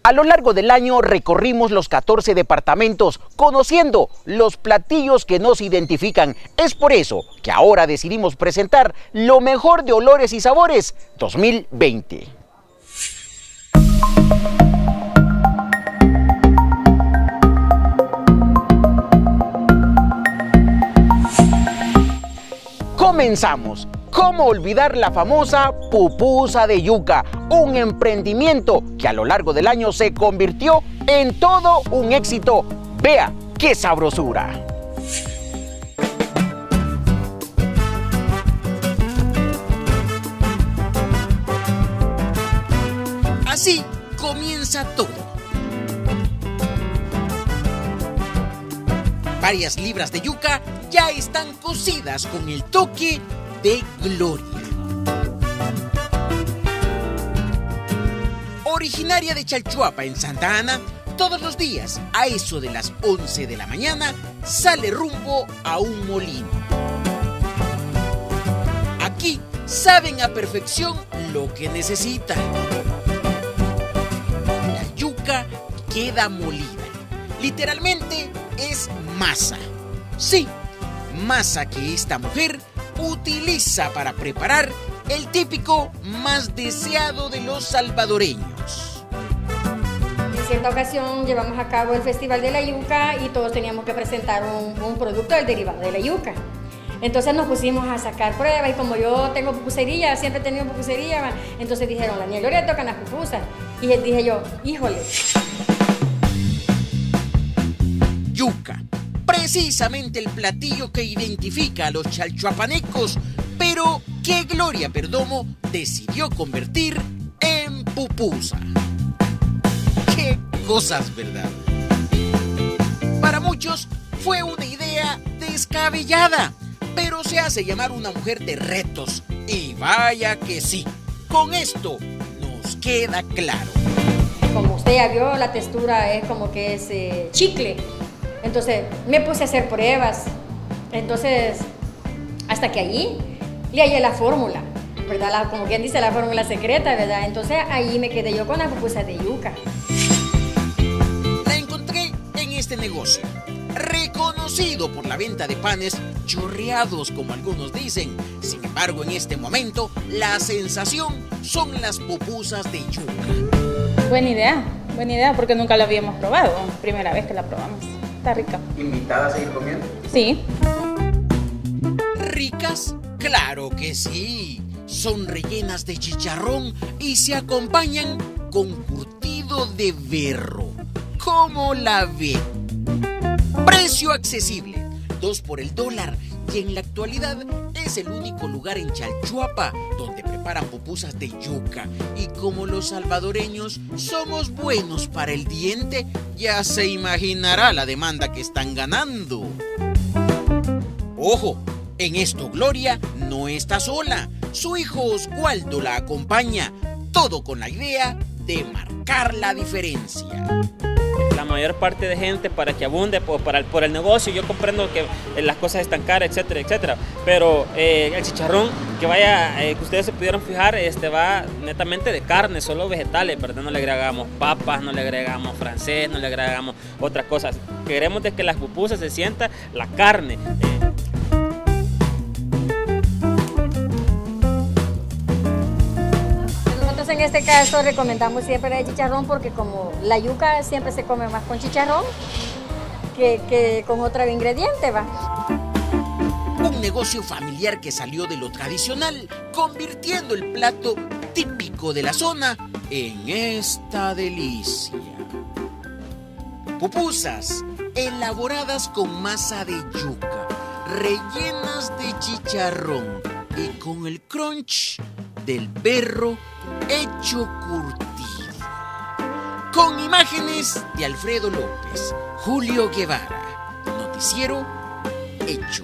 A lo largo del año recorrimos los 14 departamentos, conociendo los platillos que nos identifican. Es por eso que ahora decidimos presentar lo mejor de Olores y Sabores 2020. Comenzamos. ¿Cómo olvidar la famosa pupusa de yuca? Un emprendimiento que a lo largo del año se convirtió en todo un éxito. ¡Vea qué sabrosura! Así comienza todo. Varias libras de yuca ya están cocidas con el toque de gloria. Originaria de Chalchuapa, en Santa Ana, todos los días, a eso de las 11 de la mañana, sale rumbo a un molino. Aquí saben a perfección lo que necesitan. La yuca queda molida. Literalmente es masa. Sí, masa que esta mujer utiliza para preparar el típico más deseado de los salvadoreños. En cierta ocasión llevamos a cabo el Festival de la Yuca y todos teníamos que presentar un producto del derivado de la yuca. Entonces nos pusimos a sacar pruebas y como yo tengo pupusería, siempre he tenido pupusería, entonces dijeron, Daniel Gloria tocan las pupusas. Y dije yo, híjole. Yuca, precisamente el platillo que identifica a los chalchuapanecos, pero que Gloria Perdomo decidió convertir en pupusa. ¡Qué cosas, verdad! Para muchos fue una idea descabellada, pero se hace llamar una mujer de retos. Y vaya que sí, con esto nos queda claro. Como usted ya vio, la textura es como que es chicle. Entonces me puse a hacer pruebas, entonces hasta que allí le hallé la fórmula, ¿verdad? Como quien dice, la fórmula secreta, ¿verdad? Entonces ahí me quedé yo con las pupusas de yuca. La encontré en este negocio, reconocido por la venta de panes chorreados, como algunos dicen. Sin embargo, en este momento, la sensación son las pupusas de yuca. Buena idea, porque nunca la habíamos probado, primera vez que la probamos. Está rica. ¿Invitada a seguir comiendo? Sí. ¿Ricas? ¡Claro que sí! Son rellenas de chicharrón y se acompañan con curtido de berro. ¿Cómo la ve? Precio accesible, 2 por el dólar, y en la actualidad es el único lugar en Chalchuapa donde preparan pupusas de yuca. Y como los salvadoreños somos buenos para el diente, ya se imaginará la demanda que están ganando. ¡Ojo! En esto Gloria no está sola. Su hijo Oswaldo la acompaña, todo con la idea de marcar la diferencia. La mayor parte de gente, para que abunde por el negocio, yo comprendo que las cosas están caras, etcétera, etcétera, pero el chicharrón que ustedes se pudieron fijar, va netamente de carne, solo vegetales, ¿verdad? No le agregamos papas, no le agregamos francés, no le agregamos otras cosas. Queremos de que las pupusas se sienta la carne. En este caso recomendamos siempre el chicharrón porque como la yuca siempre se come más con chicharrón que con otro ingrediente, ¿va? Un negocio familiar que salió de lo tradicional, convirtiendo el plato típico de la zona en esta delicia. Pupusas elaboradas con masa de yuca, rellenas de chicharrón y con el crunch del berro hecho curtido. Con imágenes de Alfredo López, Julio Guevara, Noticiero Hechos.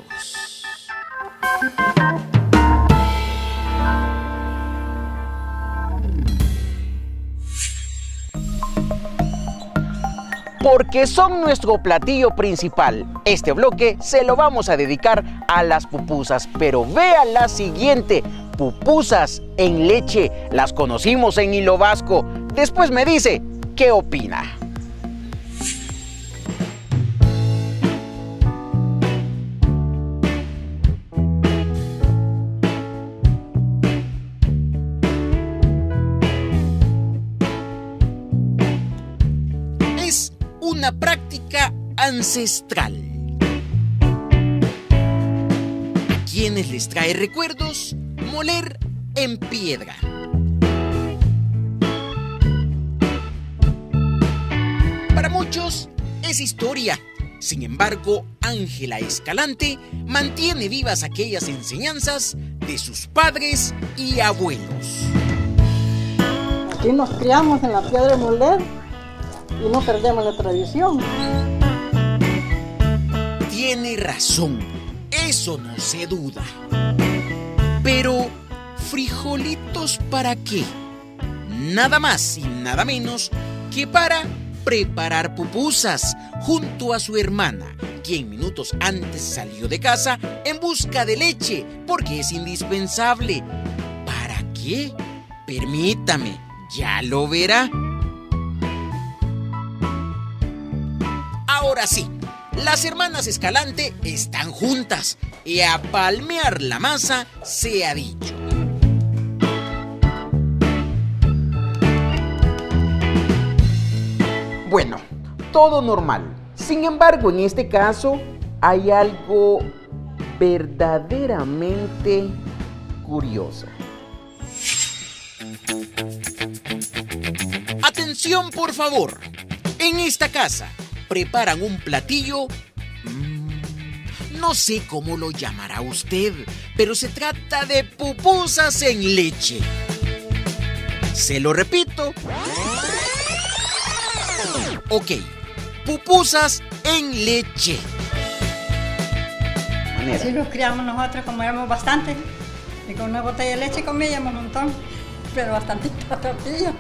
Porque son nuestro platillo principal, este bloque se lo vamos a dedicar a las pupusas, pero vea la siguiente. Pupusas en leche, las conocimos en Hilo Vasco. Después me dice qué opina. Es una práctica ancestral. ¿A quienes les trae recuerdos moler en piedra? Para muchos es historia. Sin embargo, Ángela Escalante mantiene vivas aquellas enseñanzas de sus padres y abuelos. Aquí nos criamos en la piedra de moler y no perdemos la tradición. Tiene razón, eso no se duda. Pero, ¿frijolitos para qué? Nada más y nada menos que para preparar pupusas junto a su hermana, quien minutos antes salió de casa en busca de leche, porque es indispensable. ¿Para qué? Permítame, ya lo verá. Ahora sí, las hermanas Escalante están juntas y a palmear la masa se ha dicho. Bueno, todo normal. Sin embargo, en este caso hay algo verdaderamente curioso. Atención, por favor. En esta casa preparan un platillo, no sé cómo lo llamará usted, pero se trata de pupusas en leche. Se lo repito. Ok, pupusas en leche. Así nos criamos nosotros, como éramos bastante. Y con una botella de leche comíamos un montón, pero bastantita tortilla.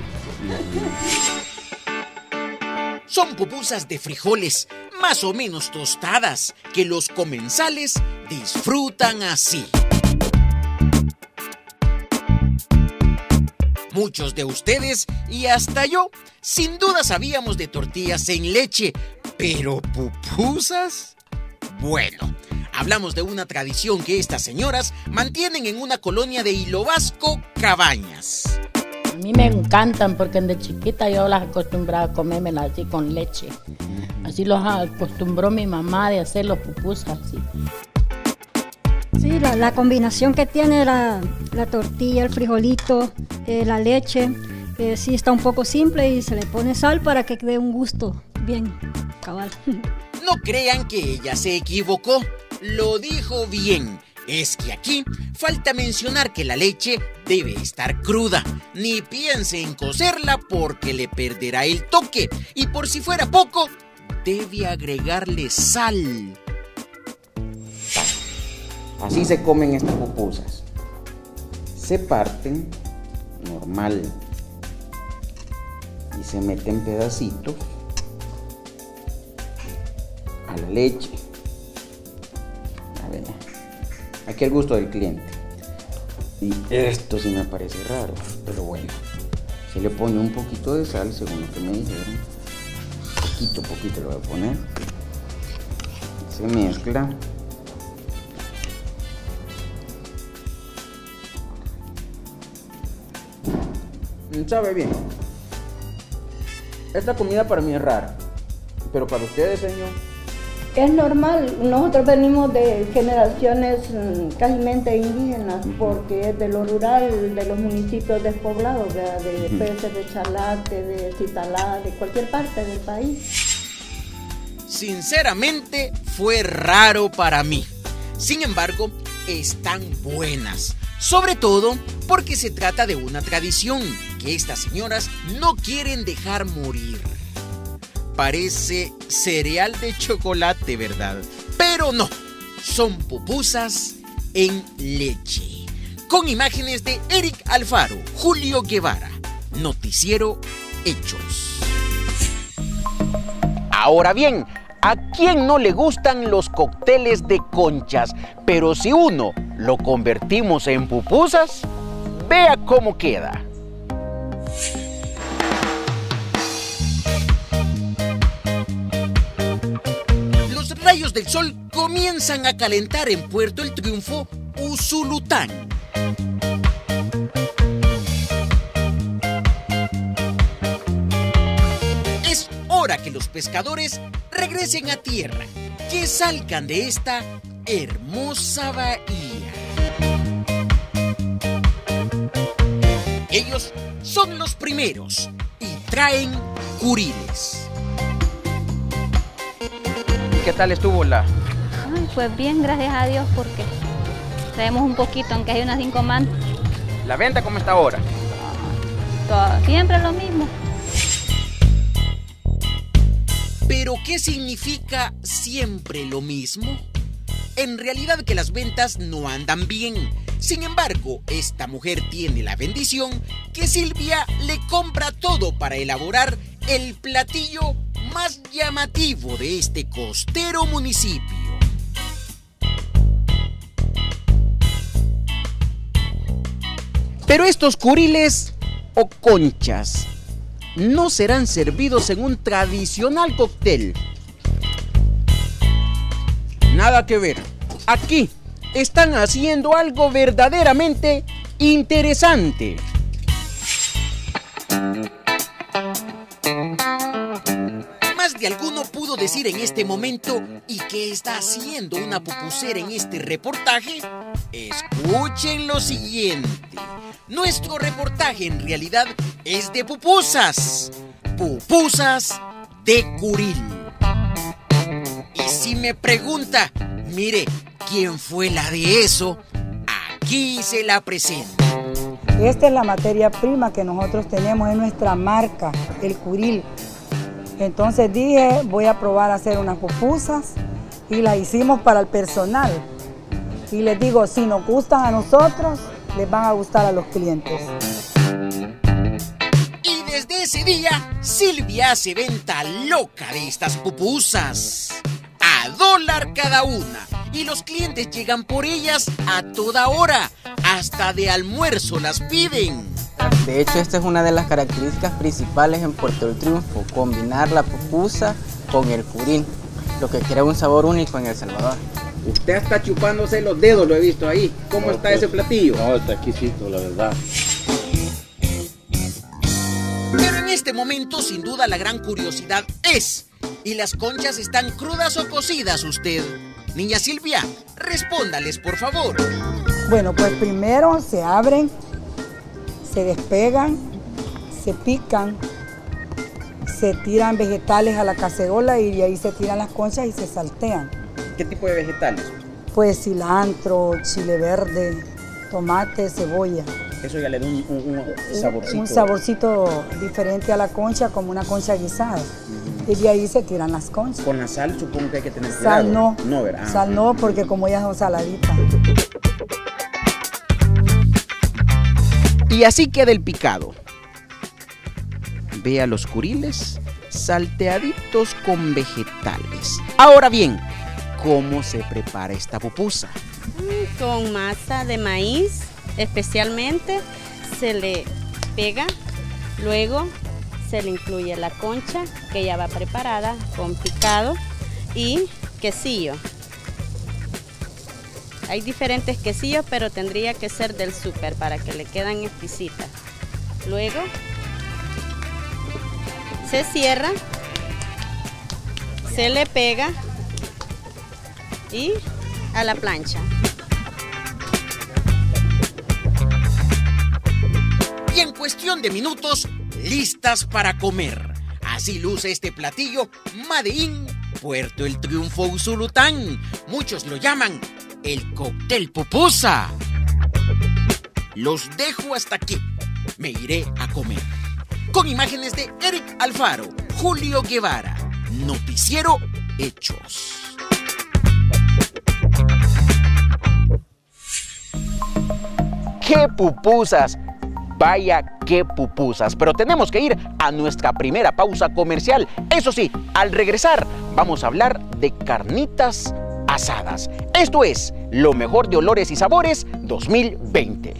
Son pupusas de frijoles, más o menos tostadas, que los comensales disfrutan así. Muchos de ustedes, y hasta yo, sin duda sabíamos de tortillas en leche, pero ¿pupusas? Bueno, hablamos de una tradición que estas señoras mantienen en una colonia de Hilo Vasco, Cabañas. A mí me encantan porque de chiquita yo las acostumbraba a comérmelas así con leche. Así los acostumbró mi mamá de hacer los pupusas así. Sí, la combinación que tiene la tortilla, el frijolito, la leche, sí está un poco simple y se le pone sal para que dé un gusto bien cabal. No crean que ella se equivocó, lo dijo bien. Es que aquí falta mencionar que la leche debe estar cruda. Ni piense en cocerla porque le perderá el toque. Y por si fuera poco, debe agregarle sal. Así se comen estas pupusas. Se parten normal y se meten pedacitos a la leche. A ver, aquí al gusto del cliente. Y esto sí me parece raro, pero bueno, se le pone un poquito de sal según lo que me dijeron. Poquito lo voy a poner. Se mezcla. Sabe bien. Esta comida para mí es rara, pero para ustedes, señor. Es normal, nosotros venimos de generaciones casi indígenas, porque es de lo rural, de los municipios despoblados, de Peces, de Chalate, de Citalá, de cualquier parte del país. Sinceramente, fue raro para mí. Sin embargo, están buenas. Sobre todo porque se trata de una tradición que estas señoras no quieren dejar morir. Parece cereal de chocolate, ¿verdad? Pero no, son pupusas en leche. Con imágenes de Eric Alfaro, Julio Guevara, Noticiero Hechos. Ahora bien, ¿a quién no le gustan los cócteles de conchas? Pero si uno lo convertimos en pupusas, vea cómo queda. rayos del sol comienzan a calentar en Puerto El Triunfo, Usulután. Es hora que los pescadores regresen a tierra, que salgan de esta hermosa bahía. Ellos son los primeros y traen curiles. ¿Qué tal estuvo la...? Ay, pues bien, gracias a Dios, porque traemos un poquito, aunque hay unas 5 manos. ¿La venta cómo está ahora? Siempre lo mismo. ¿Pero qué significa siempre lo mismo? En realidad que las ventas no andan bien. Sin embargo, esta mujer tiene la bendición que Silvia le compra todo para elaborar el platillo más llamativo de este costero municipio. Pero estos curiles o conchas no serán servidos en un tradicional cóctel. Nada que ver. Aquí están haciendo algo verdaderamente interesante. Más de alguno pudo decir en este momento: ¿y qué está haciendo una pupusera en este reportaje? Escuchen lo siguiente. Nuestro reportaje en realidad es de pupusas. Pupusas de curil. Y si me pregunta, mire, ¿quién fue la de eso? Aquí se la presento. Esta es la materia prima que nosotros tenemos, es nuestra marca, el curil. Entonces dije, voy a probar a hacer unas pupusas y las hicimos para el personal. Y les digo, si nos gustan a nosotros, les van a gustar a los clientes. Y desde ese día, Silvia hace venta loca de estas pupusas. A $1 cada una. Y los clientes llegan por ellas a toda hora. Hasta de almuerzo las piden. De hecho, esta es una de las características principales en Puerto El Triunfo, combinar la pupusa con el curil, lo que crea un sabor único en El Salvador. Usted está chupándose los dedos, lo he visto ahí. ¿Cómo está ese platillo? No, está exquisito, la verdad. Pero en este momento, sin duda, la gran curiosidad es: ¿y las conchas están crudas o cocidas usted? Niña Silvia, respóndales, por favor. Bueno, pues primero se abren, se despegan, se pican, se tiran vegetales a la cacerola y de ahí se tiran las conchas y se saltean. ¿Qué tipo de vegetales? Pues cilantro, chile verde, tomate, cebolla. Eso ya le da un saborcito. Un saborcito diferente a la concha, como una concha guisada. Y de ahí se tiran las conchas. Con la sal supongo que hay que tener cuidado. Sal no. No, ¿verdad? Sal no, porque como ellas son saladitas. Y así queda el picado. Vea los curiles salteaditos con vegetales. Ahora bien, ¿cómo se prepara esta pupusa? Con masa de maíz, especialmente, se le pega, luego se le incluye la concha, que ya va preparada, con picado y quesillo. Hay diferentes quesillos, pero tendría que ser del súper para que le quedan exquisitas. Luego se cierra, se le pega y a la plancha. Y en cuestión de minutos, listas para comer. Así luce este platillo Made in Puerto El Triunfo, Usulután. Muchos lo llaman el cóctel pupusa. Los dejo hasta aquí. Me iré a comer. Con imágenes de Eric Alfaro, Julio Guevara. Noticiero Hechos. ¡Qué pupusas! Vaya, qué pupusas. Pero tenemos que ir a nuestra primera pausa comercial. Eso sí, al regresar vamos a hablar de carnitas asadas. Esto es Lo Mejor de Olores y Sabores 2020.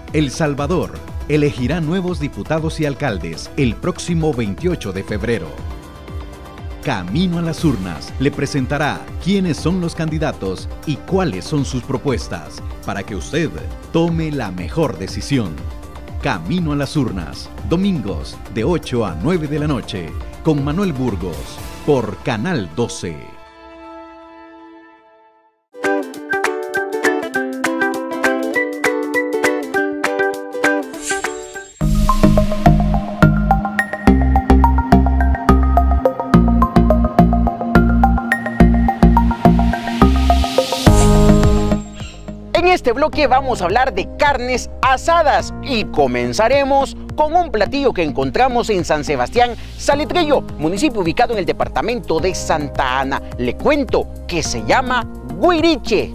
El Salvador elegirá nuevos diputados y alcaldes el próximo 28 de febrero. Camino a las urnas le presentará quiénes son los candidatos y cuáles son sus propuestas para que usted tome la mejor decisión. Camino a las urnas, domingos de 8 a 9 de la noche, con Manuel Burgos, por Canal 12. En este bloque vamos a hablar de carnes asadas y comenzaremos con un platillo que encontramos en San Sebastián Salitrillo, municipio ubicado en el departamento de Santa Ana. Le cuento que se llama huiriche.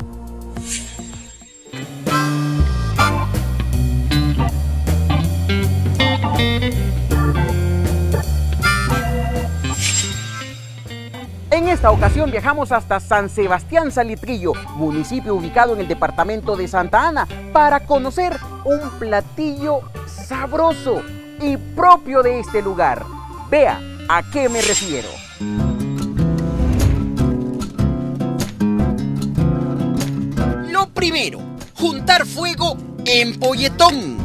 En esta ocasión viajamos hasta San Sebastián Salitrillo, municipio ubicado en el departamento de Santa Ana, para conocer un platillo sabroso y propio de este lugar. Vea a qué me refiero. Lo primero, juntar fuego en polletón.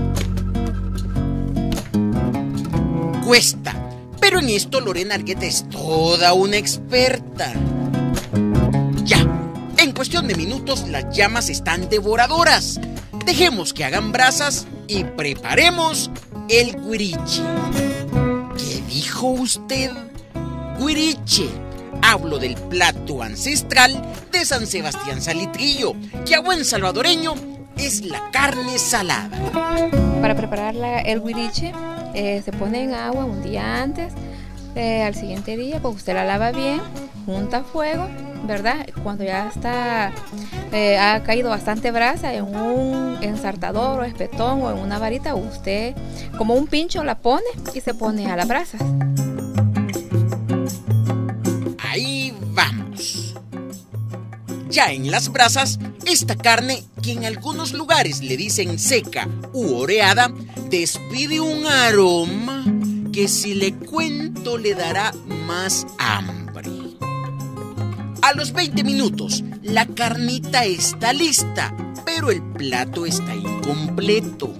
Cuesta. Pero en esto Lorena Argueta es toda una experta. Ya, en cuestión de minutos las llamas están devoradoras. Dejemos que hagan brasas y preparemos el huiriche. ¿Qué dijo usted? Huiriche. Hablo del plato ancestral de San Sebastián Salitrillo, que a buen salvadoreño es la carne salada. Para preparar el huiriche se pone en agua un día antes, al siguiente día pues usted la lava bien, junta a fuego, ¿verdad? Cuando ya está, ha caído bastante brasa, en un ensartador o espetón o en una varita, usted como un pincho la pone y se pone a la brasa. Ahí vamos. Ya en las brasas, esta carne, que en algunos lugares le dicen seca u oreada, despide un aroma que si le cuento le dará más hambre. A los 20 minutos, la carnita está lista, pero el plato está incompleto.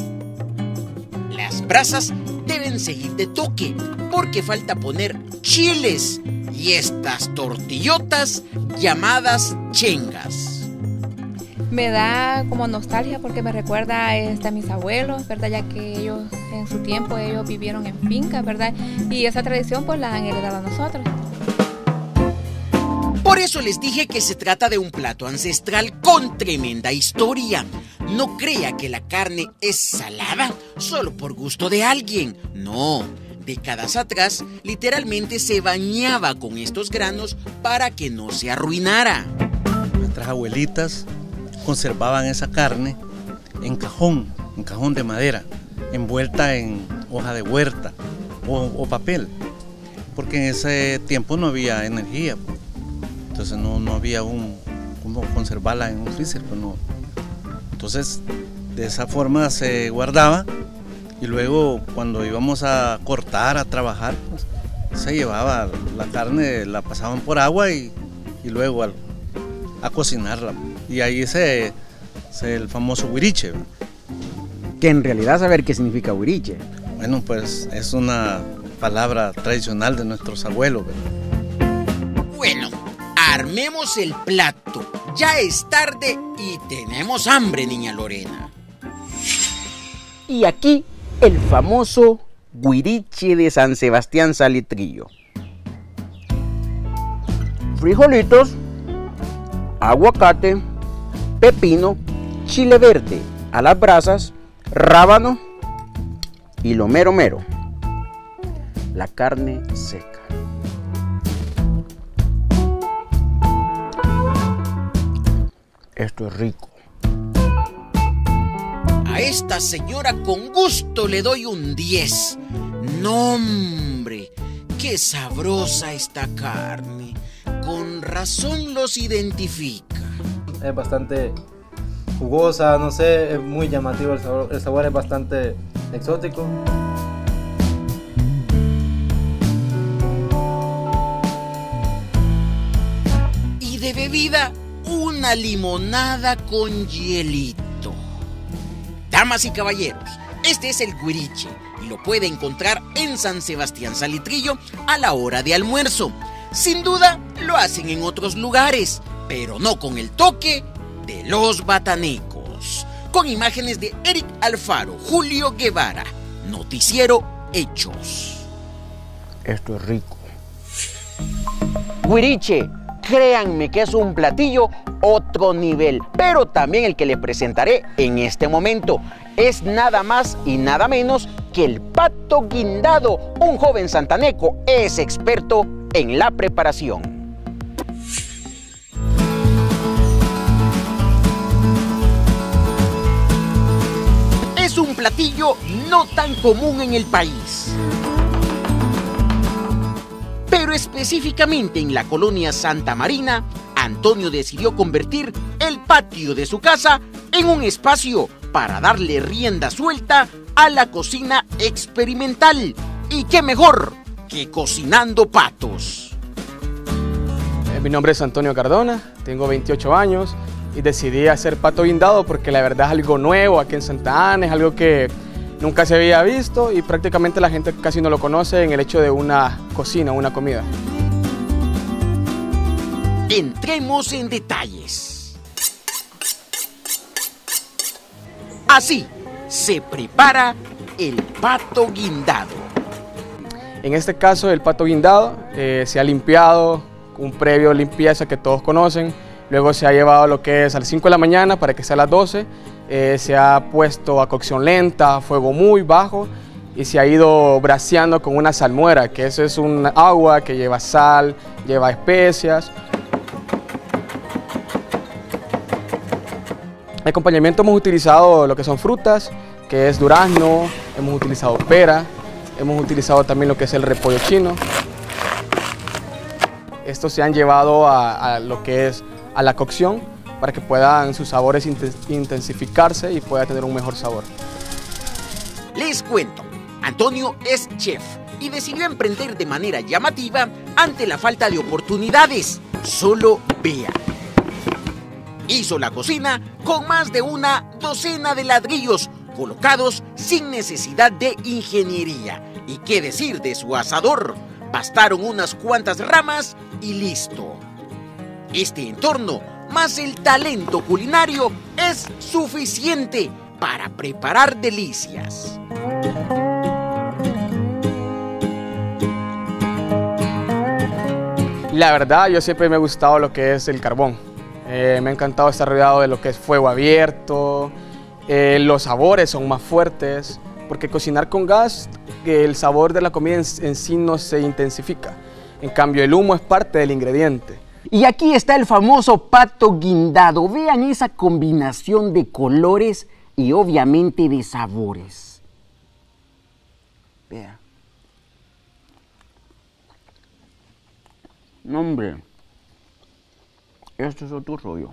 Las brasas deben seguir de toque, porque falta poner chiles y estas tortillotas llamadas chengas. Me da como nostalgia porque me recuerda a mis abuelos, ¿verdad? Ya que ellos en su tiempo ellos vivieron en finca, ¿verdad? Y esa tradición pues la han heredado a nosotros. Por eso les dije que se trata de un plato ancestral con tremenda historia. No crea que la carne es salada solo por gusto de alguien. No, décadas atrás literalmente se bañaba con estos granos para que no se arruinara. Nuestras abuelitas conservaban esa carne en cajón de madera, envuelta en hoja de huerta o papel, porque en ese tiempo no había energía, entonces no había cómo conservarla en un freezer, pues no. Entonces de esa forma se guardaba y luego cuando íbamos a cortar, a trabajar, pues, se llevaba la carne, la pasaban por agua y luego a cocinarla. Y ahí es el famoso huiriche. Que en realidad saber qué significa huiriche. Bueno, pues es una palabra tradicional de nuestros abuelos, ¿verdad? Bueno, armemos el plato. Ya es tarde y tenemos hambre, niña Lorena. Y aquí el famoso huiriche de San Sebastián Salitrillo. Frijolitos, aguacate, pepino, chile verde a las brasas, rábano y lo mero mero, la carne seca. Esto es rico. A esta señora con gusto le doy un 10. ¡No, hombre! ¡Qué sabrosa esta carne! Con razón los identifica. Es bastante jugosa, no sé, es muy llamativo el sabor es bastante exótico. Y de bebida, una limonada con hielito. Damas y caballeros, este es el Guiriche y lo puede encontrar en San Sebastián Salitrillo a la hora de almuerzo. Sin duda, lo hacen en otros lugares, pero no con el toque de los batanecos. Con imágenes de Eric Alfaro, Julio Guevara, Noticiero Hechos. Esto es rico. Guiriche, créanme que es un platillo otro nivel, pero también el que le presentaré en este momento es nada más y nada menos que el pato guindado. Un joven santaneco es experto en la preparación. Es un platillo no tan común en el país, pero específicamente en la colonia Santa Marina, Antonio decidió convertir el patio de su casa en un espacio para darle rienda suelta a la cocina experimental. ¿Y qué mejor que cocinando patos? Mi nombre es Antonio Cardona, tengo 28 años y decidí hacer pato guindado porque la verdad es algo nuevo aquí en Santa Ana, es algo que nunca se había visto y prácticamente la gente casi no lo conoce en el hecho de una cocina, una comida. Entremos en detalles. Así se prepara el pato guindado. En este caso el pato guindado se ha limpiado, un previo limpieza que todos conocen, luego se ha llevado lo que es a las 5 de la mañana para que sea a las 12, se ha puesto a cocción lenta, a fuego muy bajo y se ha ido braseando con una salmuera, que eso es un agua que lleva sal, lleva especias. De acompañamiento hemos utilizado lo que son frutas, que es durazno, hemos utilizado pera, hemos utilizado también lo que es el repollo chino. Estos se han llevado a lo que es a la cocción para que puedan sus sabores intensificarse y pueda tener un mejor sabor. Les cuento, Antonio es chef y decidió emprender de manera llamativa ante la falta de oportunidades. Solo vean. Hizo la cocina con más de una docena de ladrillos colocados sin necesidad de ingeniería. ¿Y qué decir de su asador? Bastaron unas cuantas ramas y listo. Este entorno, más el talento culinario, es suficiente para preparar delicias. La verdad, yo siempre me ha gustado lo que es el carbón. Me ha encantado estar rodeado de lo que es fuego abierto, los sabores son más fuertes, porque cocinar con gas, el sabor de la comida en sí no se intensifica. En cambio, el humo es parte del ingrediente. Y aquí está el famoso pato guindado. Vean esa combinación de colores y obviamente de sabores. Vean. No, hombre. Esto es otro rollo.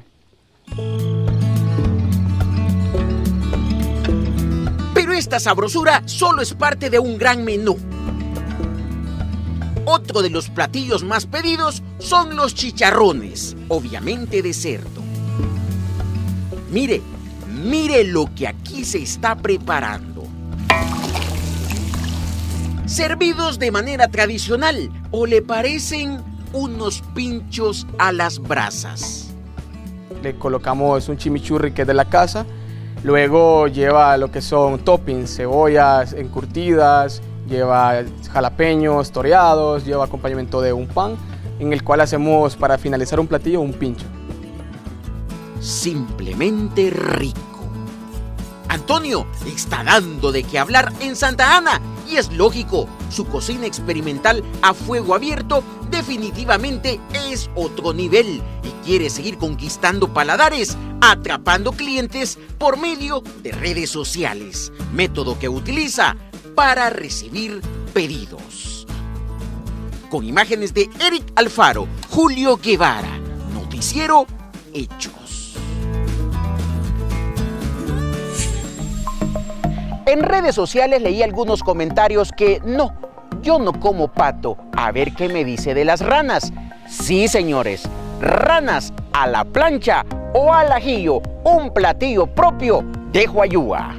Pero esta sabrosura solo es parte de un gran menú. Otro de los platillos más pedidos son los chicharrones, obviamente de cerdo. Mire, mire lo que aquí se está preparando. Servidos de manera tradicional, ¿o le parecen unos pinchos a las brasas? Le colocamos un chimichurri que es de la casa, luego lleva lo que son toppings, cebollas encurtidas, lleva jalapeños toreados, lleva acompañamiento de un pan, en el cual hacemos para finalizar un platillo un pincho. Simplemente rico. Antonio está dando de qué hablar en Santa Ana y es lógico, su cocina experimental a fuego abierto definitivamente es otro nivel y quiere seguir conquistando paladares, atrapando clientes por medio de redes sociales, método que utiliza para recibir pedidos. Con imágenes de Eric Alfaro, Julio Guevara, Noticiero Hechos. En redes sociales leí algunos comentarios que no, yo no como pato. A ver qué me dice de las ranas. Sí, señores, ranas a la plancha o al ajillo, un platillo propio de Huayúa.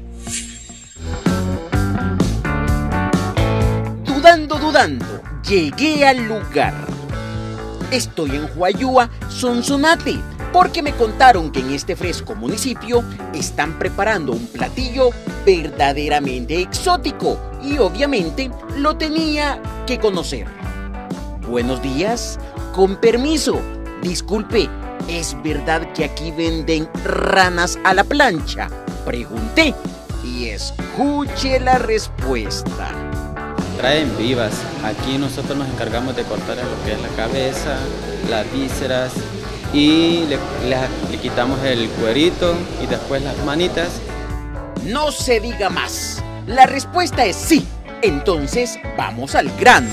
Dudando, llegué al lugar. Estoy en Huayúa, Sonsonate, porque me contaron que en este fresco municipio están preparando un platillo verdaderamente exótico y obviamente lo tenía que conocer. Buenos días, con permiso, disculpe, ¿es verdad que aquí venden ranas a la plancha? Pregunté y escuche la respuesta. Traen vivas. Aquí nosotros nos encargamos de cortar lo que es la cabeza, las vísceras y le quitamos el cuerito y después las manitas. No se diga más. La respuesta es sí. Entonces vamos al grano.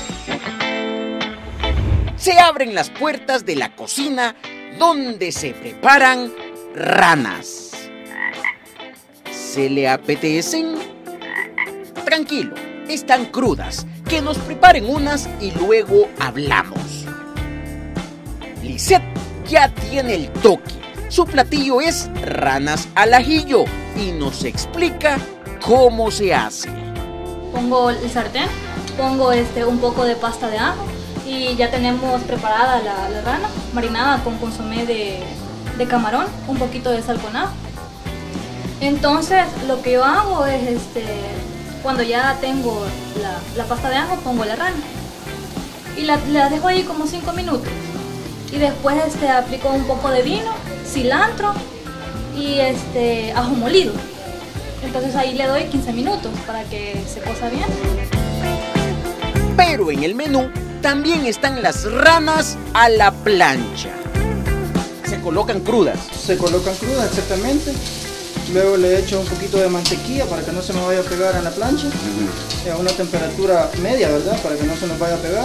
Se abren las puertas de la cocina donde se preparan ranas. ¿Se le apetecen? Tranquilo. Están crudas, que nos preparen unas y luego hablamos. Lisette ya tiene el toque. Su platillo es ranas al ajillo y nos explica cómo se hace. Pongo el sartén, pongo un poco de pasta de ajo y ya tenemos preparada la rana, marinada con consomé de camarón, un poquito de sal con ajo. Entonces lo que yo hago es cuando ya tengo la pasta de ajo, pongo la rana y la dejo ahí como 5 minutos y después aplico un poco de vino, cilantro y ajo molido. Entonces ahí le doy 15 minutos para que se cosa bien. Pero en el menú también están las ranas a la plancha. Se colocan crudas. Se colocan crudas, exactamente. Luego le echo un poquito de mantequilla para que no se me vaya a pegar en la plancha. A una temperatura media, ¿verdad? Para que no se nos vaya a pegar.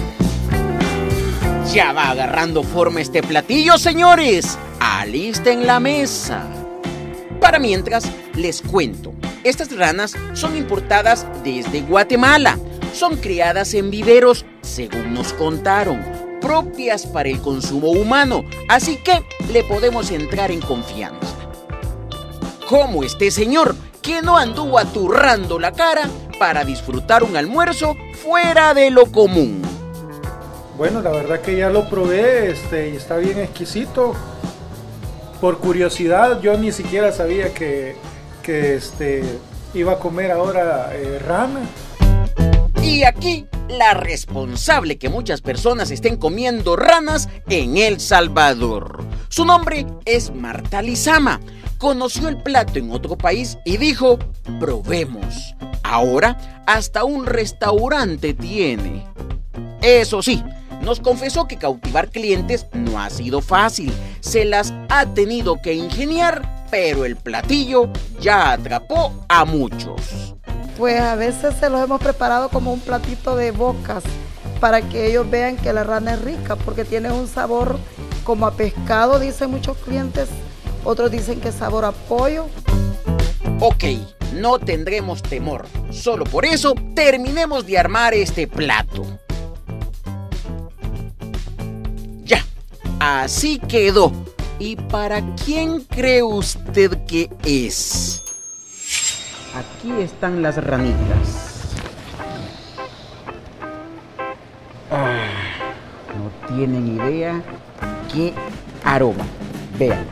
Ya va agarrando forma este platillo, señores. Alisten la mesa. Para mientras, les cuento. Estas ranas son importadas desde Guatemala. Son criadas en viveros, según nos contaron, propias para el consumo humano. Así que le podemos entrar en confianza. Como este señor que no anduvo aturrando la cara para disfrutar un almuerzo fuera de lo común. Bueno, la verdad que ya lo probé y está bien exquisito. Por curiosidad, yo ni siquiera sabía que iba a comer ahora rana. Y aquí la responsable que muchas personas estén comiendo ranas en El Salvador. Su nombre es Marta Lizama. Conoció el plato en otro país y dijo, probemos. Ahora hasta un restaurante tiene. Eso sí, nos confesó que cautivar clientes no ha sido fácil. Se las ha tenido que ingeniar, pero el platillo ya atrapó a muchos. Pues a veces se los hemos preparado como un platito de bocas para que ellos vean que la rana es rica, porque tiene un sabor como a pescado, dicen muchos clientes. Otros dicen que sabor a pollo. Ok, no tendremos temor. Solo por eso terminemos de armar este plato. Ya, así quedó. ¿Y para quién cree usted que es? Aquí están las ranitas. No tienen idea qué aroma. Vean.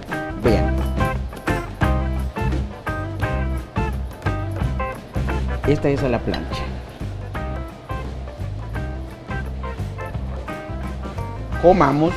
Esta es a la plancha. Comamos.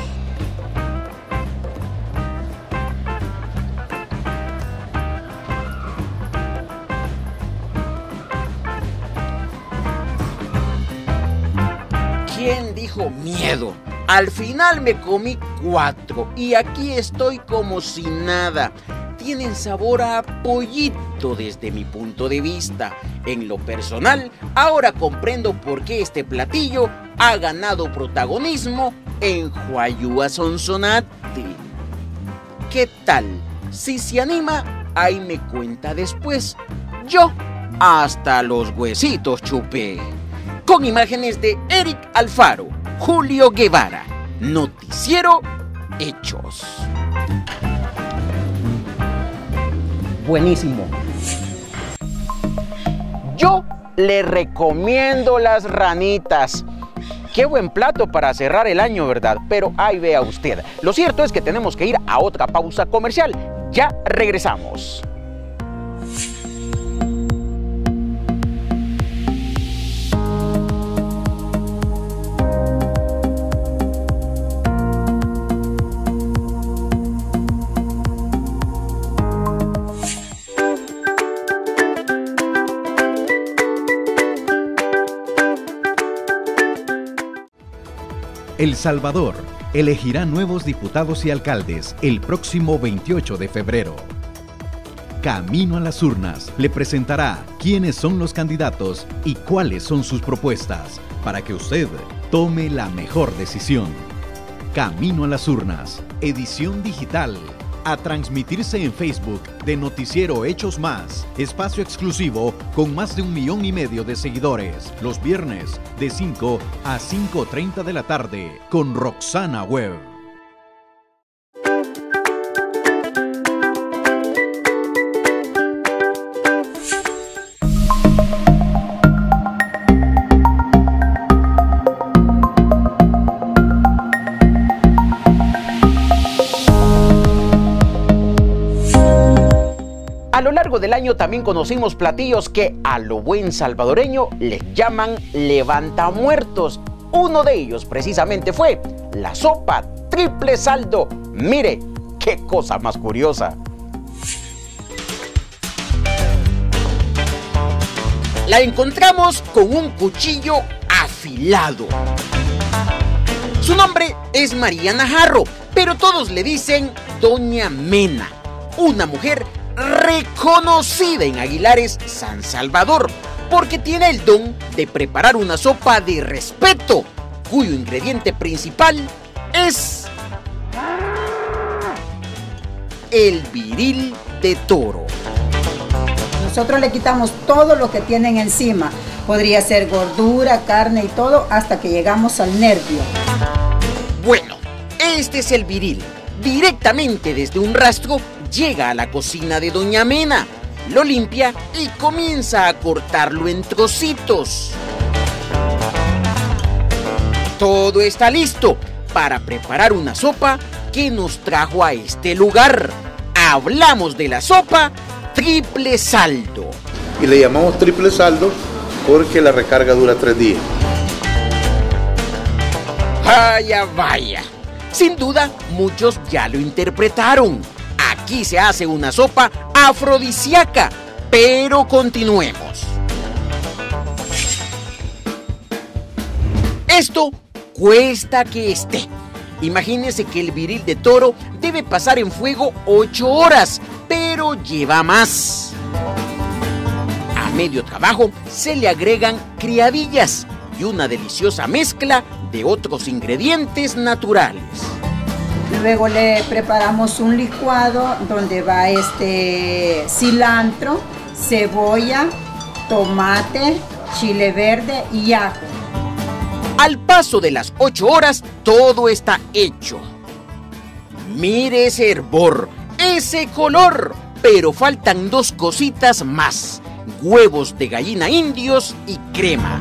¿Quién dijo miedo? Al final me comí 4 y aquí estoy como si nada. Tienen sabor a pollito desde mi punto de vista. En lo personal, ahora comprendo por qué este platillo ha ganado protagonismo en Huayúa, Sonsonate. ¿Qué tal? Si se anima, ahí me cuenta después. Yo hasta los huesitos chupé. Con imágenes de Eric Alfaro, Julio Guevara, Noticiero Hechos. Buenísimo. Yo le recomiendo las ranitas. Qué buen plato para cerrar el año, ¿verdad? Pero ahí vea usted. Lo cierto es que tenemos que ir a otra pausa comercial. Ya regresamos. El Salvador elegirá nuevos diputados y alcaldes el próximo 28 de febrero. Camino a las urnas le presentará quiénes son los candidatos y cuáles son sus propuestas para que usted tome la mejor decisión. Camino a las urnas, edición digital, a transmitirse en Facebook de Noticiero Hechos Más, espacio exclusivo con más de 1,5 millones de seguidores, los viernes de 5 a 5:30 de la tarde con Roxana Webb. A lo largo del año también conocimos platillos que a lo buen salvadoreño les llaman levantamuertos. Uno de ellos precisamente fue la sopa triple saldo. Mire, qué cosa más curiosa. La encontramos con un cuchillo afilado. Su nombre es Mariana Jarro, pero todos le dicen Doña Mena, una mujer reconocida en Aguilares, San Salvador, porque tiene el don de preparar una sopa de respeto, cuyo ingrediente principal es el viril de toro. Nosotros le quitamos todo lo que tienen encima. Podría ser gordura, carne y todo, hasta que llegamos al nervio. Bueno, este es el viril. Directamente desde un rastro llega a la cocina de Doña Mena, lo limpia y comienza a cortarlo en trocitos. Todo está listo para preparar una sopa que nos trajo a este lugar. Hablamos de la sopa triple saldo. Y le llamamos triple saldo porque la recarga dura 3 días. Vaya, vaya. Sin duda, muchos ya lo interpretaron. Aquí se hace una sopa afrodisíaca, pero continuemos. Esto cuesta que esté. Imagínense que el viril de toro debe pasar en fuego 8 horas, pero lleva más. A medio trabajo se le agregan criadillas y una deliciosa mezcla de otros ingredientes naturales. Luego le preparamos un licuado donde va cilantro, cebolla, tomate, chile verde y ajo. Al paso de las 8 horas, todo está hecho. Mire ese hervor, ese color, pero faltan 2 cositas más: huevos de gallina indios y crema.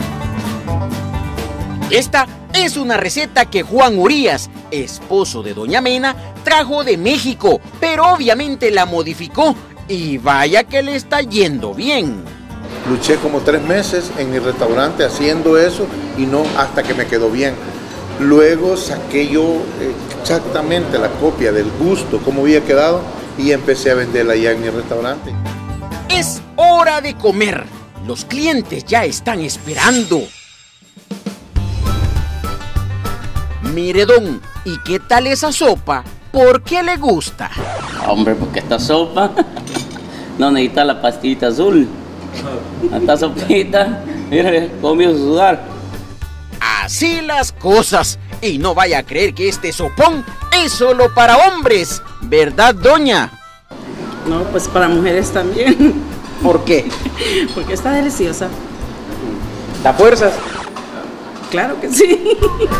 Esta es una receta que Juan Urías, esposo de Doña Mena, trajo de México, pero obviamente la modificó y vaya que le está yendo bien. Luché como 3 meses en mi restaurante haciendo eso y no hasta que me quedó bien. Luego saqué yo exactamente la copia del gusto, cómo había quedado, y empecé a venderla ya en mi restaurante. Es hora de comer. Los clientes ya están esperando. Mire, don, ¿y qué tal esa sopa? ¿Por qué le gusta? Hombre, porque esta sopa no necesita la pastillita azul. Esta sopita, mire, comió sudar. Así las cosas. Y no vaya a creer que este sopón es solo para hombres, ¿verdad, doña? No, pues para mujeres también. ¿Por qué? Porque está deliciosa. ¿Da fuerzas? Claro que sí.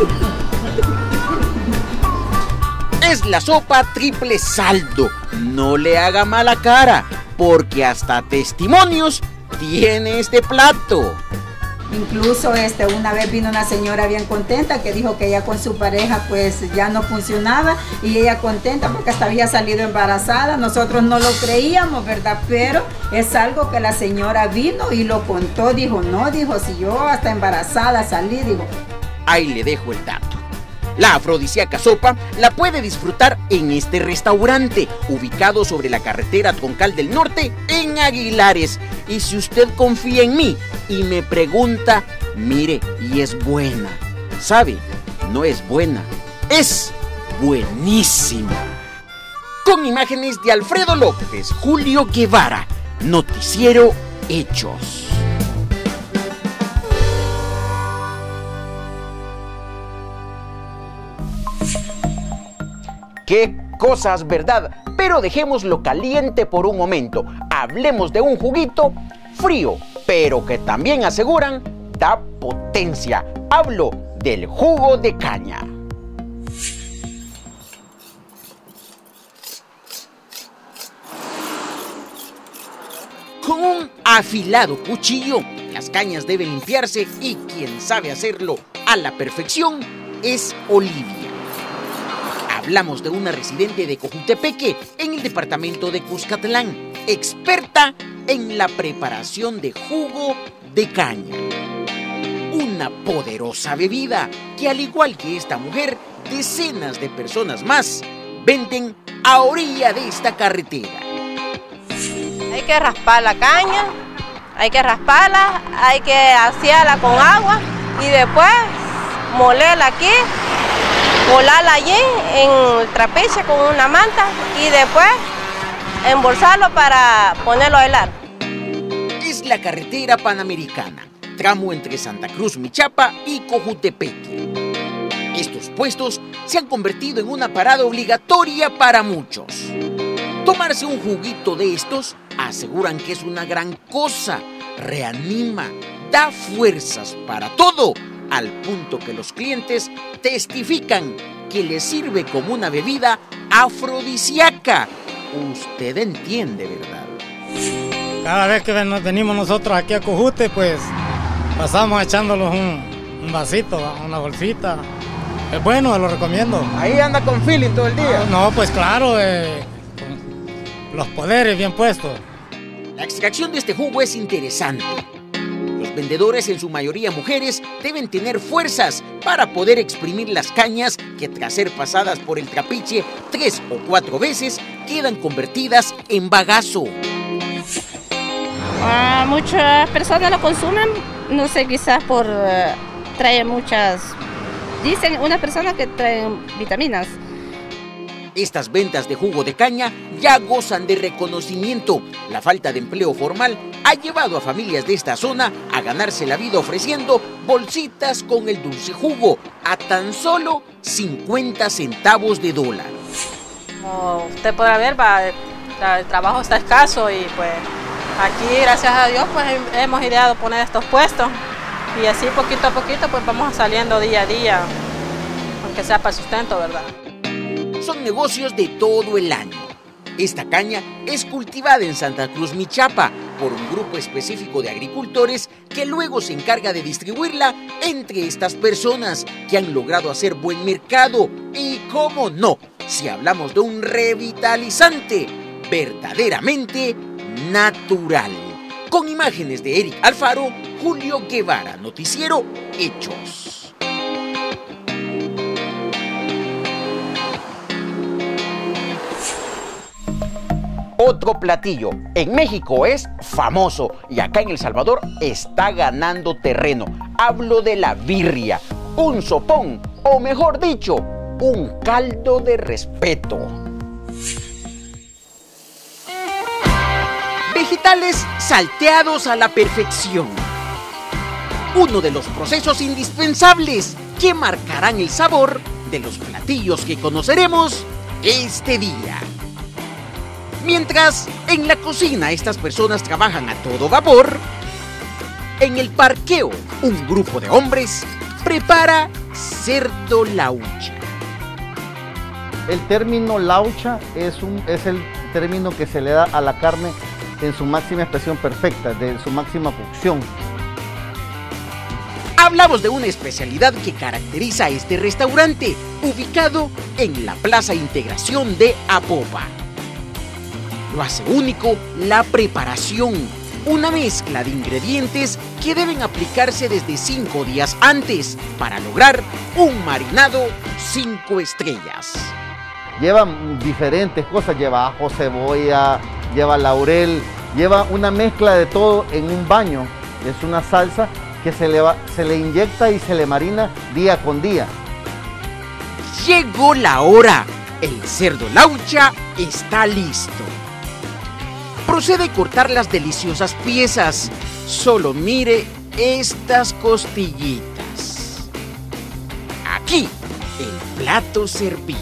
Es la sopa triple saldo. No le haga mala cara, porque hasta testimonios tiene este plato. Incluso una vez vino una señora bien contenta que dijo que ella con su pareja pues ya no funcionaba y ella contenta porque hasta había salido embarazada. Nosotros no lo creíamos, ¿verdad? Pero es algo que la señora vino y lo contó. Dijo, no, dijo, si yo hasta embarazada salí, dijo. Ahí le dejo el dato. La afrodisíaca sopa la puede disfrutar en este restaurante, ubicado sobre la carretera Troncal del Norte, en Aguilares. Y si usted confía en mí y me pregunta, mire, y es buena. ¿Sabe? No es buena, es buenísima. Con imágenes de Alfredo López, Julio Guevara, Noticiero Hechos. ¡Qué cosas, verdad! Pero dejémoslo caliente por un momento. Hablemos de un juguito frío, pero que también aseguran da potencia. Hablo del jugo de caña. Con un afilado cuchillo, las cañas deben limpiarse y quien sabe hacerlo a la perfección es Olivia. Hablamos de una residente de Cojutepeque, en el departamento de Cuscatlán, experta en la preparación de jugo de caña. Una poderosa bebida que, al igual que esta mujer, decenas de personas más venden a orilla de esta carretera. Hay que raspar la caña, hay que rasparla, hay que asearla con agua y después molerla aquí, volarla allí en el trapiche con una manta y después embolsarlo para ponerlo a helar. Es la carretera panamericana, tramo entre Santa Cruz, Michapa y Cojutepeque. Estos puestos se han convertido en una parada obligatoria para muchos. Tomarse un juguito de estos aseguran que es una gran cosa, reanima, da fuerzas para todo, al punto que los clientes testifican que les sirve como una bebida afrodisíaca. Usted entiende, ¿verdad? Cada vez que venimos nosotros aquí a Cojute, pues pasamos echándolos un vasito, una bolsita. Es bueno, lo recomiendo. Ahí anda con feeling todo el día. No, pues claro, con los poderes bien puestos. La extracción de este jugo es interesante. Los vendedores, en su mayoría mujeres, deben tener fuerzas para poder exprimir las cañas que, tras ser pasadas por el trapiche 3 o 4 veces, quedan convertidas en bagazo. Muchas personas lo consumen, no sé, quizás por traer muchas, dicen una persona que traen vitaminas. Estas ventas de jugo de caña ya gozan de reconocimiento. La falta de empleo formal ha llevado a familias de esta zona a ganarse la vida ofreciendo bolsitas con el dulce jugo a tan solo 50 centavos de dólar. Como usted podrá ver, el trabajo está escaso y pues aquí, gracias a Dios, pues hemos ideado poner estos puestos y así poquito a poquito pues vamos saliendo día a día, aunque sea para el sustento, ¿verdad? Son negocios de todo el año. Esta caña es cultivada en Santa Cruz, Michapa, por un grupo específico de agricultores que luego se encarga de distribuirla entre estas personas que han logrado hacer buen mercado. Y cómo no, si hablamos de un revitalizante verdaderamente natural. Con imágenes de Eric Alfaro, Julio Guevara, Noticiero Hechos. Otro platillo en México es famoso y acá en El Salvador está ganando terreno. Hablo de la birria, un sopón o mejor dicho, un caldo de respeto. Vegetales salteados a la perfección. Uno de los procesos indispensables que marcarán el sabor de los platillos que conoceremos este día. Mientras en la cocina estas personas trabajan a todo vapor, en el parqueo un grupo de hombres prepara cerdo laucha. El término laucha es el término que se le da a la carne en su máxima expresión perfecta, de su máxima cocción. Hablamos de una especialidad que caracteriza a este restaurante, ubicado en la Plaza Integración de Apopa. Lo hace único la preparación, una mezcla de ingredientes que deben aplicarse desde 5 días antes para lograr un marinado 5 estrellas. Lleva diferentes cosas, lleva ajo, cebolla, lleva laurel, lleva una mezcla de todo en un baño. Es una salsa que se le inyecta y se le marina día con día. Llegó la hora, el cerdo laucha está listo. Procede a cortar las deliciosas piezas. Solo mire estas costillitas. Aquí, el plato servido.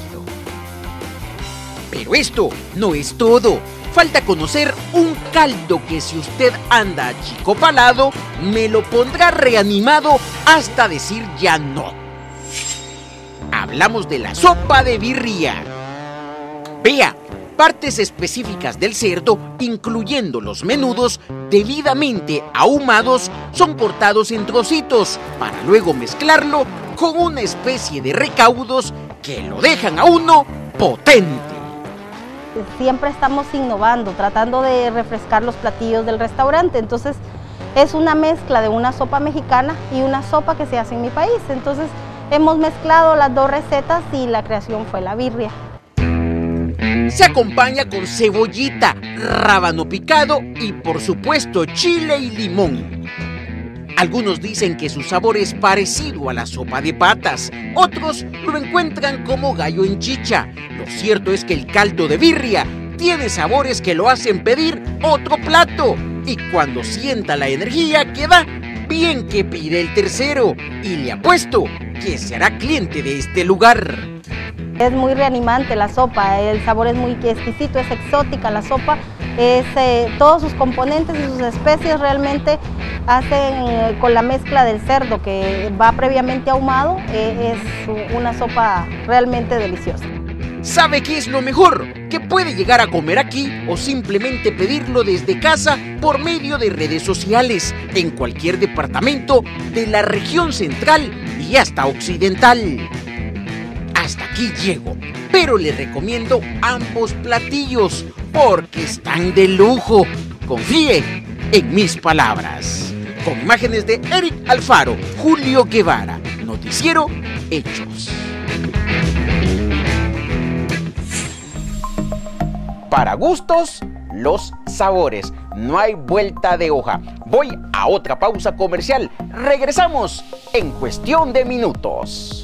Pero esto no es todo. Falta conocer un caldo que si usted anda achicopalado, me lo pondrá reanimado hasta decir ya no. Hablamos de la sopa de birria. Vea, partes específicas del cerdo, incluyendo los menudos, debidamente ahumados, son cortados en trocitos para luego mezclarlo con una especie de recaudos que lo dejan a uno potente. Siempre estamos innovando, tratando de refrescar los platillos del restaurante. Entonces es una mezcla de una sopa mexicana y una sopa que se hace en mi país. Entonces hemos mezclado las dos recetas y la creación fue la birria. Se acompaña con cebollita, rábano picado y por supuesto chile y limón. Algunos dicen que su sabor es parecido a la sopa de patas, otros lo encuentran como gallo en chicha. Lo cierto es que el caldo de birria tiene sabores que lo hacen pedir otro plato, y cuando sienta la energía que da, bien que pide el tercero, y le apuesto que será cliente de este lugar. Es muy reanimante la sopa, el sabor es muy exquisito, es exótica la sopa. Todos sus componentes y sus especies realmente hacen con la mezcla del cerdo que va previamente ahumado, es una sopa realmente deliciosa. ¿Sabe qué es lo mejor? Que puede llegar a comer aquí o simplemente pedirlo desde casa por medio de redes sociales en cualquier departamento de la región central y hasta occidental. Hasta aquí llego, pero le recomiendo ambos platillos porque están de lujo. Confíe en mis palabras. Con imágenes de Eric Alfaro, Julio Guevara, Noticiero Hechos. Para gustos, los sabores. No hay vuelta de hoja. Voy a otra pausa comercial. Regresamos en cuestión de minutos.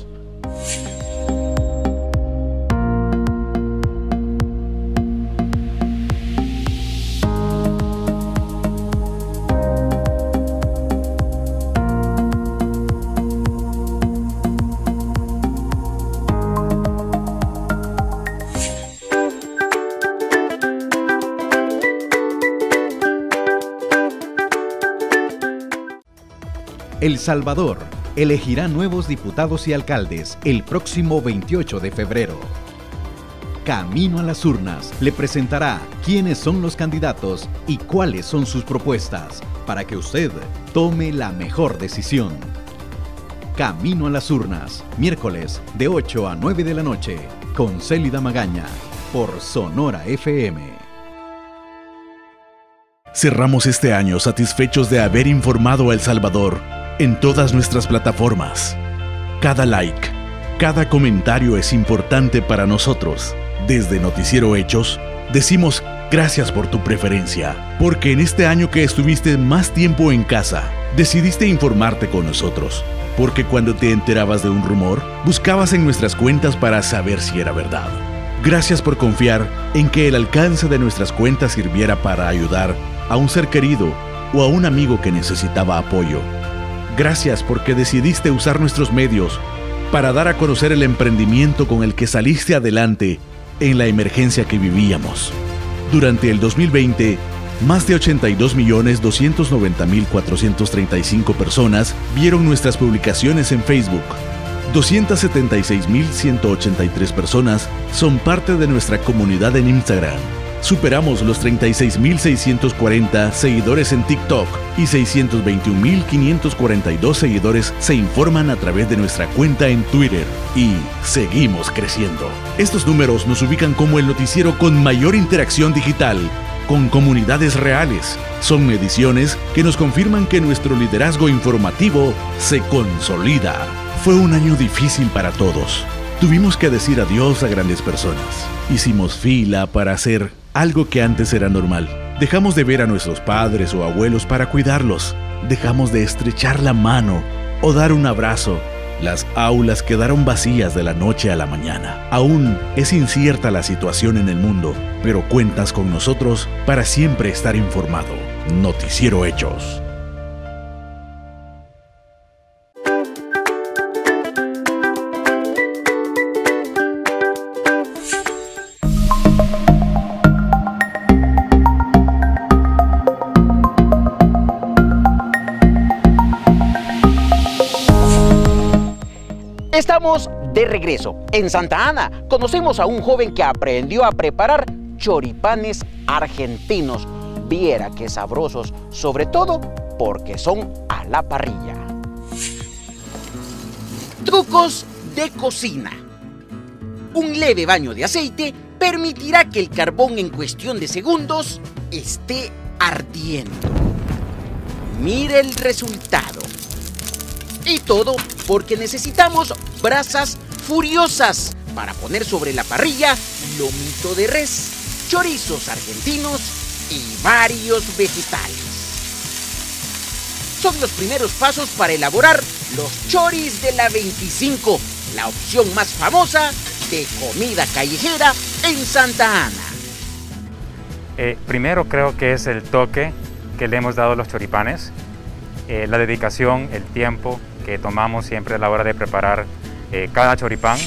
El Salvador elegirá nuevos diputados y alcaldes el próximo 28 de febrero. Camino a las urnas le presentará quiénes son los candidatos y cuáles son sus propuestas para que usted tome la mejor decisión. Camino a las urnas, miércoles de 8 a 9 de la noche, con Célida Magaña, por Sonora FM. Cerramos este año satisfechos de haber informado a El Salvador en todas nuestras plataformas. Cada like, cada comentario es importante para nosotros. Desde Noticiero Hechos, decimos gracias por tu preferencia, porque en este año que estuviste más tiempo en casa, decidiste informarte con nosotros, porque cuando te enterabas de un rumor, buscabas en nuestras cuentas para saber si era verdad. Gracias por confiar en que el alcance de nuestras cuentas sirviera para ayudar a un ser querido o a un amigo que necesitaba apoyo. Gracias porque decidiste usar nuestros medios para dar a conocer el emprendimiento con el que saliste adelante en la emergencia que vivíamos. Durante el 2020, más de 82.290.435 personas vieron nuestras publicaciones en Facebook. 276.183 personas son parte de nuestra comunidad en Instagram. Superamos los 36.640 seguidores en TikTok y 621.542 seguidores se informan a través de nuestra cuenta en Twitter. Y seguimos creciendo. Estos números nos ubican como el noticiero con mayor interacción digital, con comunidades reales. Son mediciones que nos confirman que nuestro liderazgo informativo se consolida. Fue un año difícil para todos. Tuvimos que decir adiós a grandes personas. Hicimos fila para hacer algo que antes era normal. Dejamos de ver a nuestros padres o abuelos para cuidarlos. Dejamos de estrechar la mano o dar un abrazo. Las aulas quedaron vacías de la noche a la mañana. Aún es incierta la situación en el mundo, pero cuentas con nosotros para siempre estar informado. Noticiero Hechos. Estamos de regreso. En Santa Ana conocemos a un joven que aprendió a preparar choripanes argentinos. Viera qué sabrosos, sobre todo porque son a la parrilla. Trucos de cocina. Un leve baño de aceite permitirá que el carbón en cuestión de segundos esté ardiendo. Mire el resultado. Y todo porque necesitamos brasas furiosas para poner sobre la parrilla lomito de res, chorizos argentinos y varios vegetales. Son los primeros pasos para elaborar los choris de la 25, la opción más famosa de comida callejera en Santa Ana. Primero creo que es el toque que le hemos dado a los choripanes, la dedicación, el tiempo que tomamos siempre a la hora de preparar cada choripán.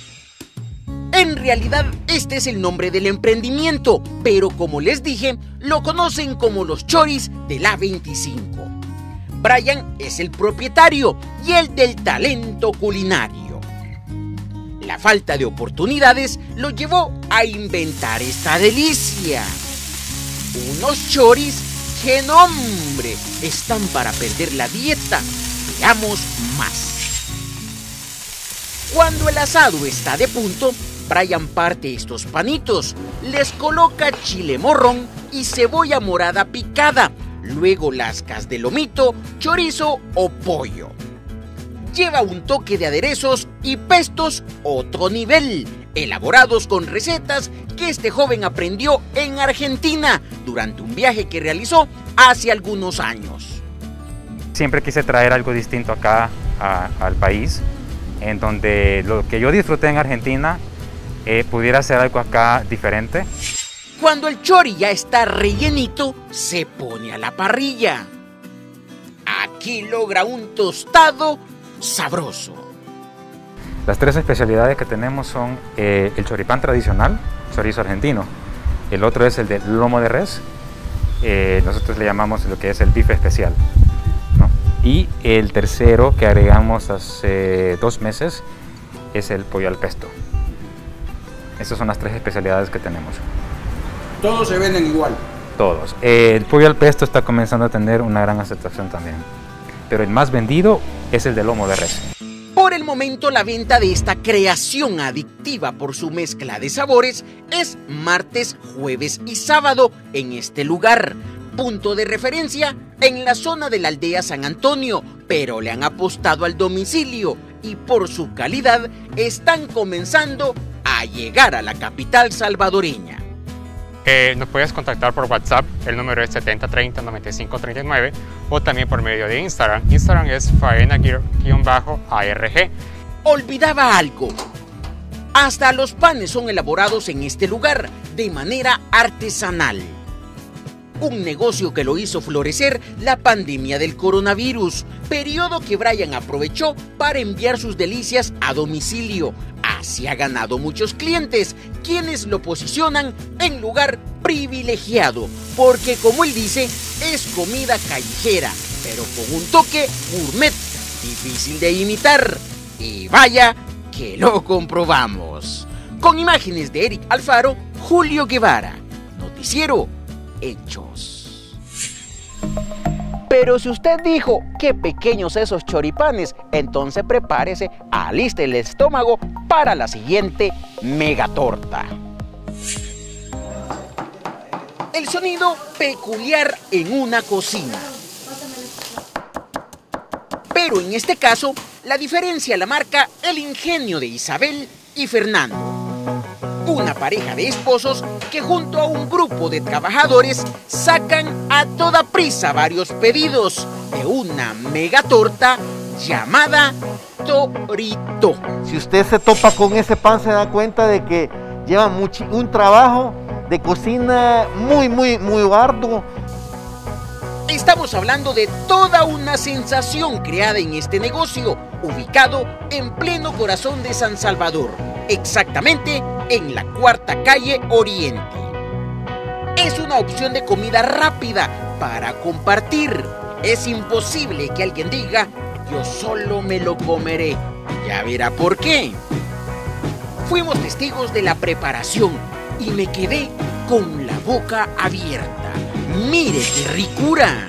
En realidad, este es el nombre del emprendimiento, pero como les dije, lo conocen como los choris de la 25. Brian es el propietario y el del talento culinario. La falta de oportunidades lo llevó a inventar esta delicia. Unos choris que, no hombre, están para perder la dieta. Veamos más. Cuando el asado está de punto, Brian parte estos panitos, les coloca chile morrón y cebolla morada picada, luego lascas de lomito, chorizo o pollo. Lleva un toque de aderezos y pestos otro nivel, elaborados con recetas que este joven aprendió en Argentina durante un viaje que realizó hace algunos años. Siempre quise traer algo distinto acá al país, en donde lo que yo disfruté en Argentina pudiera ser algo acá diferente. Cuando el chori ya está rellenito, se pone a la parrilla. Aquí logra un tostado sabroso. Las tres especialidades que tenemos son el choripán tradicional, chorizo argentino. El otro es el de lomo de res, nosotros le llamamos lo que es el bife especial. Y el tercero que agregamos hace 2 meses es el pollo al pesto. Estas son las tres especialidades que tenemos. ¿Todos se venden igual? Todos. El pollo al pesto está comenzando a tener una gran aceptación también. Pero el más vendido es el de lomo de res. Por el momento, la venta de esta creación adictiva por su mezcla de sabores es martes, jueves y sábado en este lugar. Punto de referencia en la zona de la aldea San Antonio, pero le han apostado al domicilio y por su calidad están comenzando a llegar a la capital salvadoreña. Nos puedes contactar por WhatsApp, el número es 7030-9539 o también por medio de Instagram. Instagram es faena_ARG. Olvidaba algo. Hasta los panes son elaborados en este lugar de manera artesanal. Un negocio que lo hizo florecer la pandemia del coronavirus, periodo que Brian aprovechó para enviar sus delicias a domicilio. se ha ganado muchos clientes, quienes lo posicionan en lugar privilegiado, porque como él dice, es comida callejera, pero con un toque gourmet, difícil de imitar. Y vaya que lo comprobamos. Con imágenes de Eric Alfaro, Julio Guevara, Noticiero Hechos. Pero si usted dijo qué pequeños esos choripanes, entonces prepárese, aliste el estómago para la siguiente megatorta. El sonido peculiar en una cocina. Pero en este caso, la diferencia la marca el ingenio de Isabel y Fernando. Una pareja de esposos que junto a un grupo de trabajadores sacan a toda prisa varios pedidos de una megatorta llamada Torito. Si usted se topa con ese pan, se da cuenta de que lleva un trabajo de cocina muy arduo. Estamos hablando de toda una sensación creada en este negocio, ubicado en pleno corazón de San Salvador, exactamente en la Cuarta Calle Oriente. Es una opción de comida rápida para compartir. Es imposible que alguien diga, yo solo me lo comeré. Ya verá por qué. Fuimos testigos de la preparación y me quedé con la boca abierta. ¡Mire qué ricura!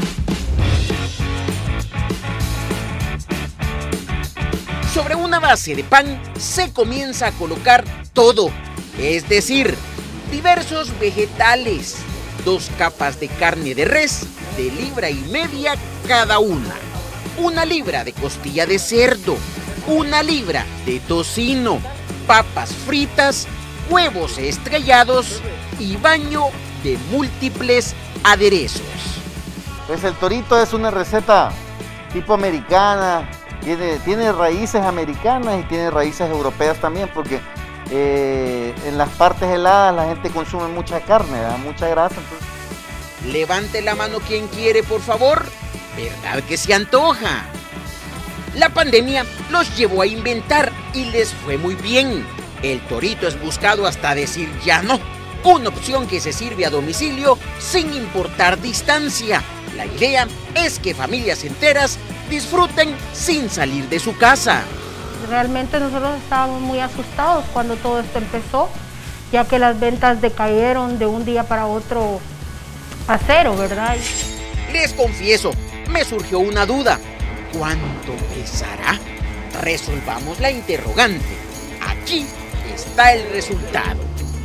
Sobre una base de pan se comienza a colocar todo, es decir, diversos vegetales, 2 capas de carne de res de 1,5 libras cada una libra de costilla de cerdo, 1 libra de tocino, papas fritas, huevos estrellados y baño de múltiples aderezos. Pues el torito es una receta tipo americana, tiene raíces americanas y tiene raíces europeas también, porque en las partes heladas la gente consume mucha carne, ¿verdad? Mucha grasa. Entonces... Levante la mano quien quiere, por favor. ¿Verdad que se antoja? La pandemia los llevó a inventar y les fue muy bien. El torito es buscado hasta decir ya no. Una opción que se sirve a domicilio sin importar distancia. La idea es que familias enteras disfruten sin salir de su casa. Realmente nosotros estábamos muy asustados cuando todo esto empezó, ya que las ventas decayeron de un día para otro a 0, ¿verdad? Les confieso, me surgió una duda. ¿Cuánto pesará? Resolvamos la interrogante. Aquí está el resultado.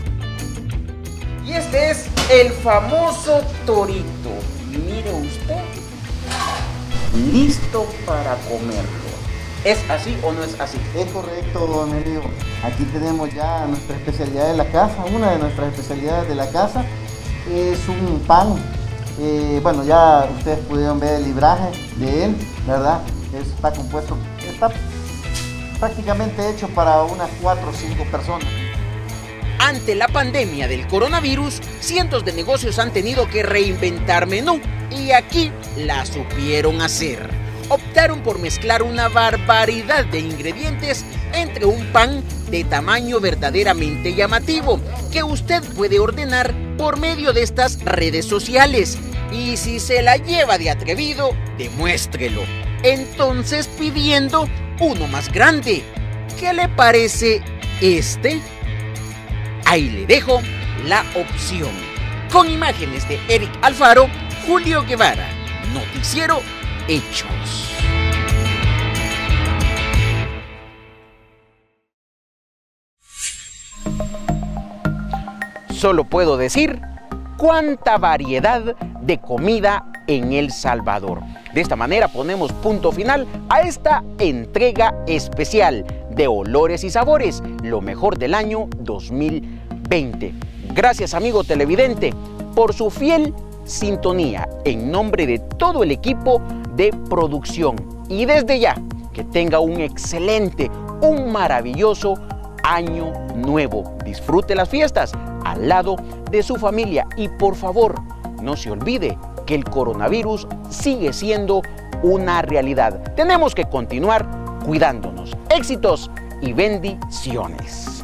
Y este es el famoso torito. Mire usted, listo para comerlo. ¿Es así o no es así? Es correcto, don Emilio. Aquí tenemos ya nuestra especialidad de la casa. Una de nuestras especialidades de la casa es un pan. Bueno, ya ustedes pudieron ver el libraje de él, ¿verdad? Está compuesto, está prácticamente hecho para unas 4 o 5 personas. Ante la pandemia del coronavirus, cientos de negocios han tenido que reinventar menú y aquí la supieron hacer. Optaron por mezclar una barbaridad de ingredientes entre un pan de tamaño verdaderamente llamativo que usted puede ordenar por medio de estas redes sociales. Y si se la lleva de atrevido, demuéstrelo. Entonces pidiendo uno más grande. ¿Qué le parece este? Ahí le dejo la opción. Con imágenes de Eric Alfaro, Julio Guevara, Noticiero Hechos. Solo puedo decir cuánta variedad de comida en El Salvador. De esta manera ponemos punto final a esta entrega especial de Olores y Sabores, lo mejor del año 2020. Gracias, amigo televidente, por su fiel sintonía en nombre de todo el equipo de producción. Y desde ya, que tenga un excelente, un maravilloso año nuevo. Disfrute las fiestas al lado de su familia y por favor, no se olvide que el coronavirus sigue siendo una realidad. Tenemos que continuar cuidándonos. Éxitos y bendiciones.